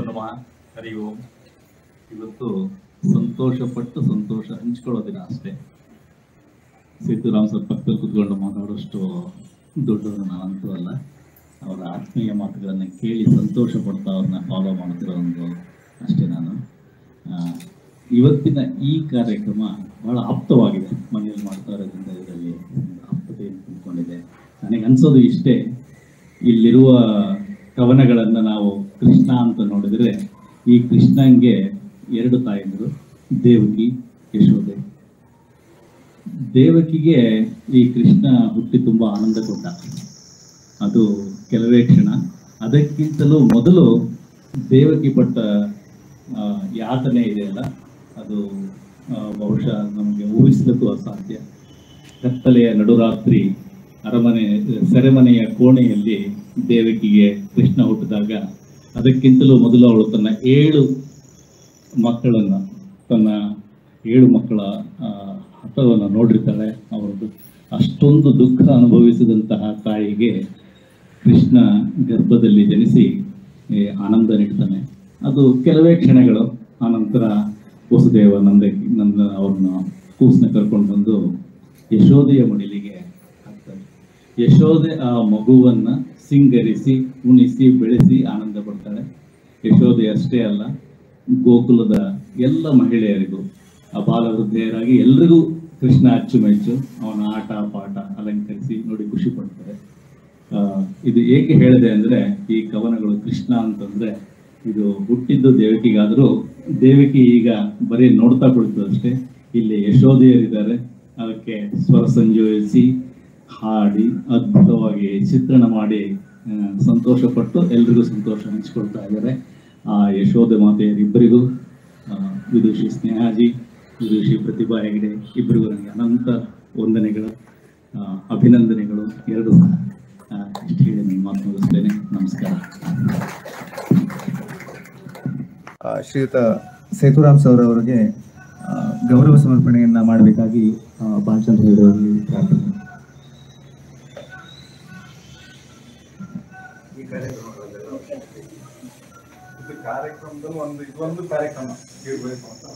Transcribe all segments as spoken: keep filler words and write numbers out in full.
ನಮಃ. ಹರಿ ಓಂ. ಇವತ್ತು ಸಂತೋಷಪಟ್ಟು ಸಂತೋಷ ಹಂಚ್ಕೊಳ್ಳೋ ದಿನ ಅಷ್ಟೇ. ಸೇತುರಾಮ್ ಸರ್ ಪಕ್ಕದಲ್ಲಿ ಕೂತ್ಕೊಂಡು ಮಾತಾಡೋಷ್ಟು ದೊಡ್ಡವರು ನಾನಂತೂ ಅಲ್ಲ. ಅವರ ಆತ್ಮೀಯ ಮಾತುಗಳನ್ನು ಕೇಳಿ ಸಂತೋಷ ಪಡ್ತಾ ಅವ್ರನ್ನ ಫಾಲೋ ಮಾಡ್ತಿರೋ ಒಂದು ಅಷ್ಟೇ ನಾನು. ಇವತ್ತಿನ ಈ ಕಾರ್ಯಕ್ರಮ ಬಹಳ ಆಪ್ತವಾಗಿದೆ. ಮನೆಯಲ್ಲಿ ಮಾಡ್ತಾ ಇರೋದ್ರಿಂದ ಇದರಲ್ಲಿ ಆಪ್ತತೆ ತಿಳ್ಕೊಂಡಿದೆ. ನನಗೆ ಅನ್ಸೋದು ಇಷ್ಟೇ, ಇಲ್ಲಿರುವ ಕವನಗಳನ್ನು ನಾವು ಕೃಷ್ಣ ಅಂತ ನೋಡಿದರೆ ಈ ಕೃಷ್ಣಂಗೆ ಎರಡು ತಾಯಂದಿರು, ದೇವಕಿ, ಯಶೋದೆ. ದೇವಕಿಗೆ ಈ ಕೃಷ್ಣ ಹುಟ್ಟಿ ತುಂಬ ಆನಂದ ಕೊಟ್ಟ, ಅದು ಕೆಲವೇ ಕ್ಷಣ. ಅದಕ್ಕಿಂತಲೂ ಮೊದಲು ದೇವಕಿ ಪಟ್ಟ ಯಾತನೆ ಇದೆಯಲ್ಲ, ಅದು ಬಹುಶಃ ನಮಗೆ ಊಹಿಸಲಿಕ್ಕೂ ಅಸಾಧ್ಯ. ಕತ್ತಲೆಯ ನಡುರಾತ್ರಿ ಅರಮನೆ ಸೆರೆಮನೆಯ ಕೋಣೆಯಲ್ಲಿ ದೇವಕಿಗೆ ಕೃಷ್ಣ ಹುಟ್ಟಿದಾಗ ಅದಕ್ಕಿಂತಲೂ ಮೊದಲು ಅವಳು ತನ್ನ ಏಳು ಮಕ್ಕಳನ್ನು ತನ್ನ ಏಳು ಮಕ್ಕಳ ಹತವನ್ನು ನೋಡಿರ್ತಾಳೆ. ಅವರದ್ದು ಅಷ್ಟೊಂದು ದುಃಖ ಅನುಭವಿಸಿದಂತಹ ತಾಯಿಗೆ ಕೃಷ್ಣ ಗರ್ಭದಲ್ಲಿ ಜನಿಸಿ ಆನಂದ ನೀಡ್ತಾನೆ. ಅದು ಕೆಲವೇ ಕ್ಷಣಗಳು. ಆನಂತರ ವಸುದೇವ ನಂದ ನಂದ ಅವ್ರನ್ನ ಕೂಸನ್ನ ಕರ್ಕೊಂಡು ಬಂದು ಯಶೋದೆಯ ಮಡಿಲಿಗೆ ಹಾಕ್ತಾರೆ. ಯಶೋದೆ ಆ ಮಗುವನ್ನ ಸಿಂಗರಿಸಿ ಉಣಿಸಿ ಬೆಳೆಸಿ ಆನಂದ ಪಡ್ತಾಳೆ. ಯಶೋದೆ ಅಷ್ಟೇ ಅಲ್ಲ, ಗೋಕುಲದ ಎಲ್ಲ ಮಹಿಳೆಯರಿಗೂ ಅಬಾಲ ವೃದ್ಧೆಯರಾಗಿ ಎಲ್ರಿಗೂ ಕೃಷ್ಣ ಅಚ್ಚುಮೆಚ್ಚು. ಅವನ ಆಟ ಪಾಠ ಅಲಂಕರಿಸಿ ನೋಡಿ ಖುಷಿ ಪಡ್ತಾರೆ. ಇದು ಏಕೆ ಹೇಳಿದೆ ಅಂದರೆ, ಈ ಕವನಗಳು ಕೃಷ್ಣ ಅಂತಂದ್ರೆ ಇದು ಹುಟ್ಟಿದ್ದು ದೇವಕಿಗಾದರೂ ದೇವಕಿ ಈಗ ಬರೀ ನೋಡ್ತಾ ಕುಳಿತು ಅಷ್ಟೇ. ಇಲ್ಲಿ ಯಶೋದೆಯರಿದ್ದಾರೆ, ಅದಕ್ಕೆ ಸ್ವರ ಸಂಯೋಜಿಸಿ ಹಾಡಿ ಅದ್ಭುತವಾಗಿ ಚಿತ್ರಣ ಮಾಡಿ ಸಂತೋಷಪಟ್ಟು ಎಲ್ರಿಗೂ ಸಂತೋಷ ಹಂಚ್ಕೊಳ್ತಾ ಇದ್ದಾರೆ. ಆ ಯಶೋದೆ ಮಾತೆಯರಿಬ್ಬರಿಗೂ, ವಿದುಷಿ ಸ್ನೇಹಾಜಿ, ವಿದುಷಿ ಪ್ರತಿಭಾ ಹೆಗಡೆ ಇಬ್ಬರಿಗೂ ನನಗೆ ಅನಂತ ವಂದನೆಗಳು, ಅಭಿನಂದನೆಗಳು ಎರಡು ಸಹ. ಇಷ್ಟು ಹೇಳಿ ನಾನು ಮಾತು ಮುಗಿಸ್ತೇನೆ. ನಮಸ್ಕಾರ. ಶ್ರೀಯುತ ಸೇತುರಾಮ್ ಸರ್ ಅವರಿಗೆ ಗೌರವ ಸಮರ್ಪಣೆಯನ್ನ ಮಾಡಬೇಕಾಗಿ ಬಾಲಚಂದ್ರ ಅವರಲ್ಲಿ ಪ್ರಾರ್ಥನೆ. ಈ ಕಾರ್ಯಕ್ರಮದಲ್ಲಿ ಒಂದು ಇದೊಂದು ಕಾರ್ಯಕ್ರಮ ಇರಬೇಕು ಅಂತ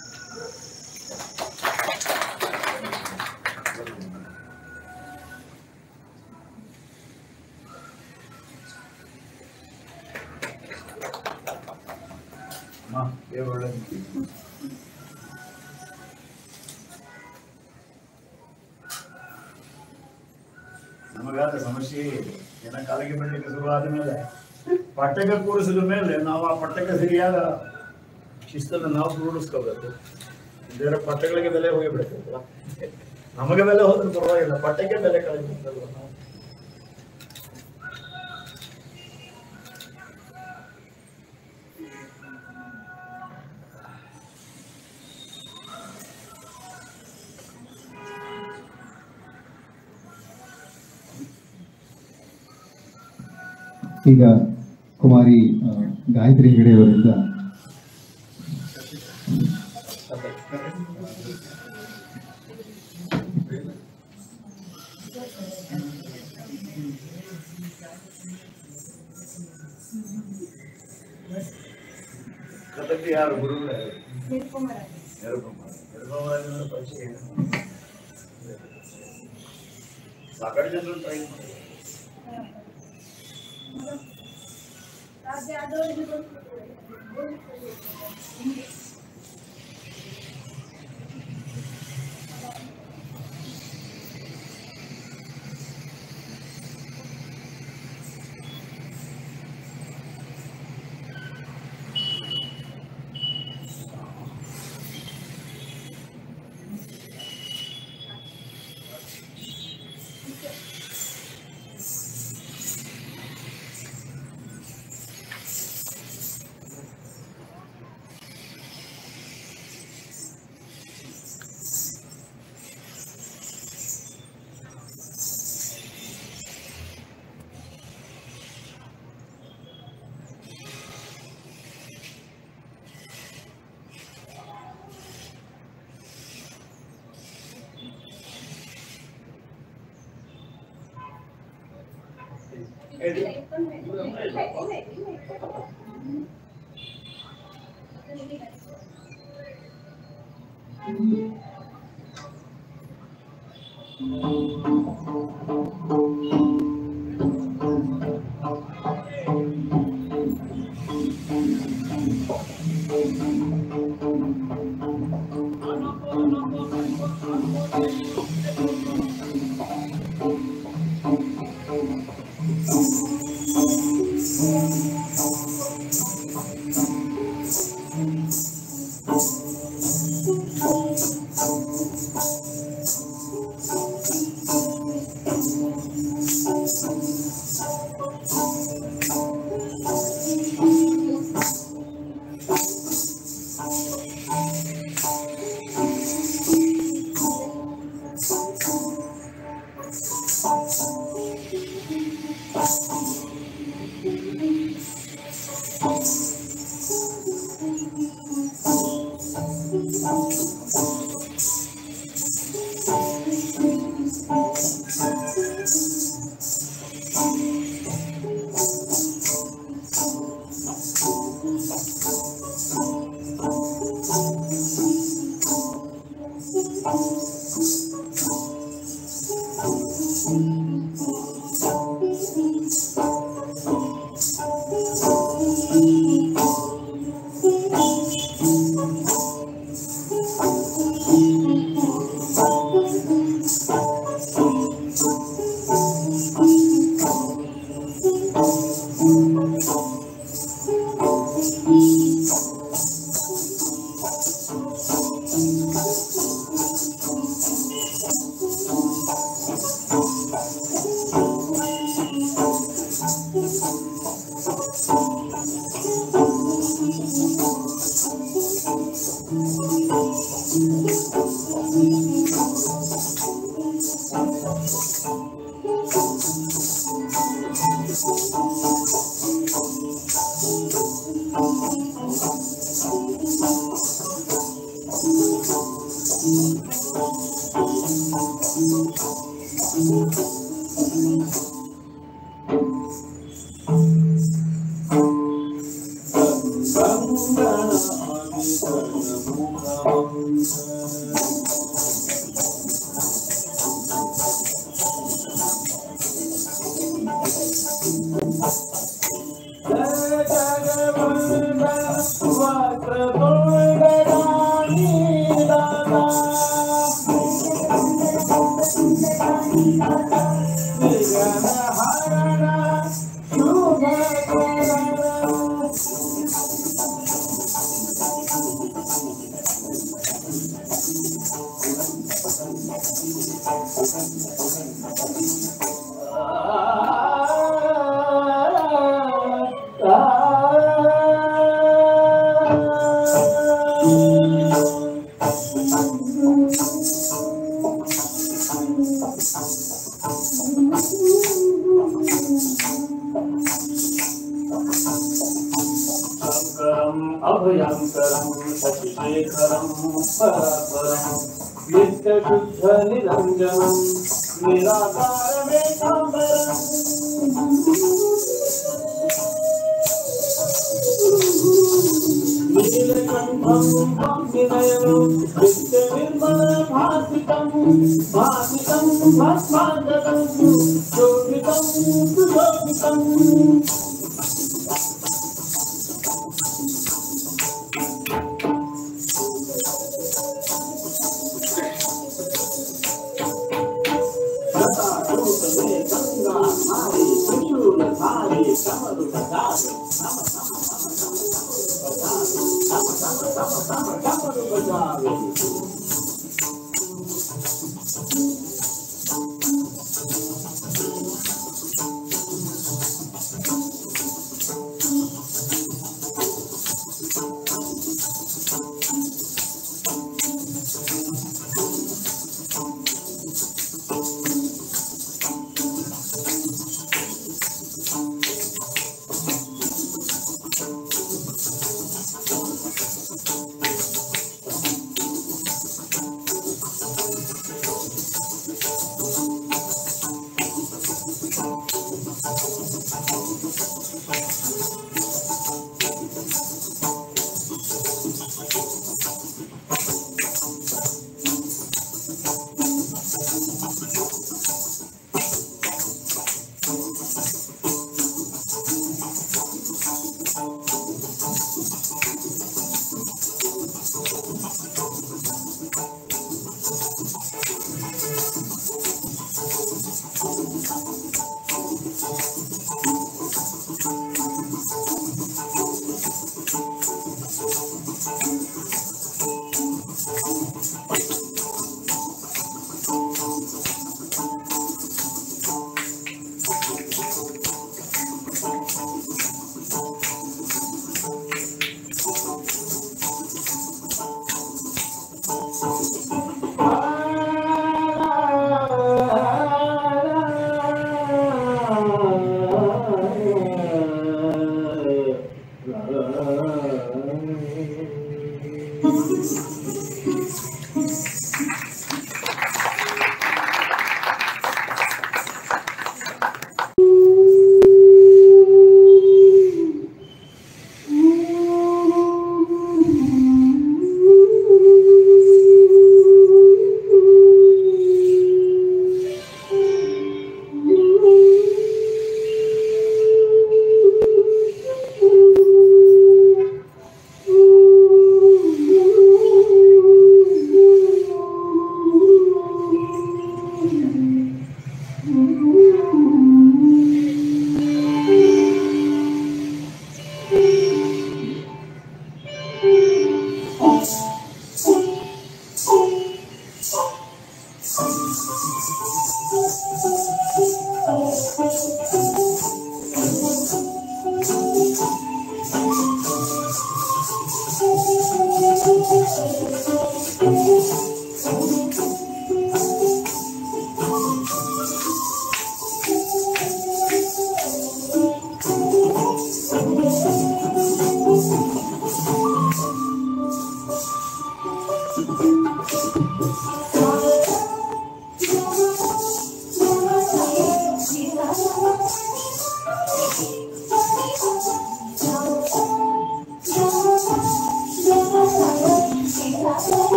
ನಮಗಾದ ಸಮಸ್ಯೆ ಜನ ಕಾಲಿಗೆ ಬೀಳಲಿಕ್ಕೆ ಶುರುವಾದ ಮೇಲೆ ಪಟ್ಟಕ ಕೂರಿಸಿದ ಮೇಲೆ ನಾವು ಆ ಪಟ್ಟಕ ಸರಿಯಾದ ಶಿಸ್ತನ್ನು ನಾವು ರೂಢಿಸ್ಕೋಬೇಕು. ಬೇರೆ ಪಟ್ಟಗಳಿಗೆ ಬೆಲೆ ಹೋಗಿಬಿಡ್ತೈತಲ್ಲ, ನಮಗೆ ಬೆಲೆ ಹೋದ್ರೆ ಪರವಾಗಿಲ್ಲ, ಪಟ್ಟಕ್ಕೆ ಬೆಲೆ ಕಳೆದಿರ್ತಲ್ವ ನಾವು. ಈಗ ಕುಮಾರಿ ಗಾಯತ್ರಿ ಹೆಗಡೆ ಅವರಿಂದ ಯಾರು ಗುರು ಸಾಕಷ್ಟು ಜನರು ಟ್ರೈ ಮಾಡಿ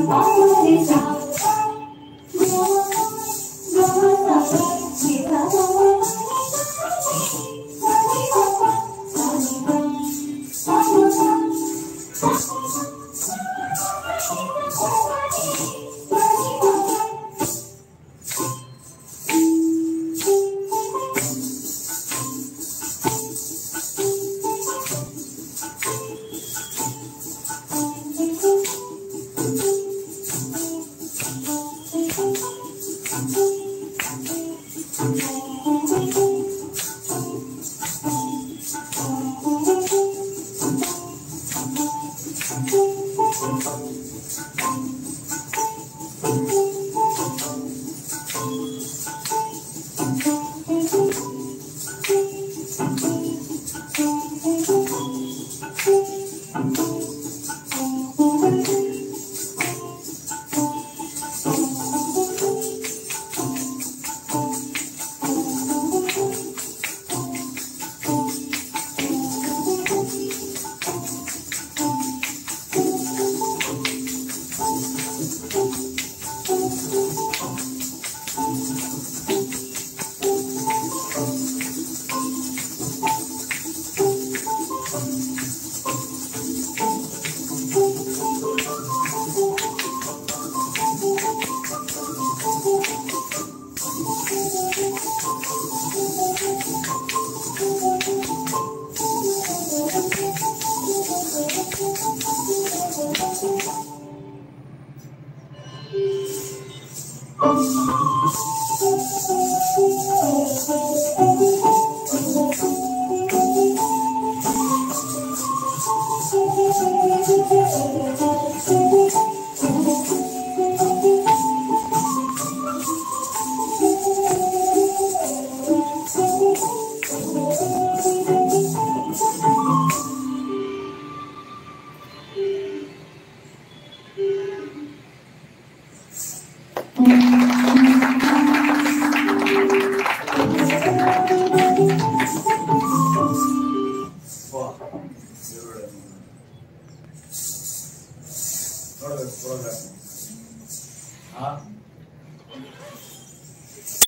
ನೋಡಬೇಕು ಪ್ರೋಗ್ರಾಮ್.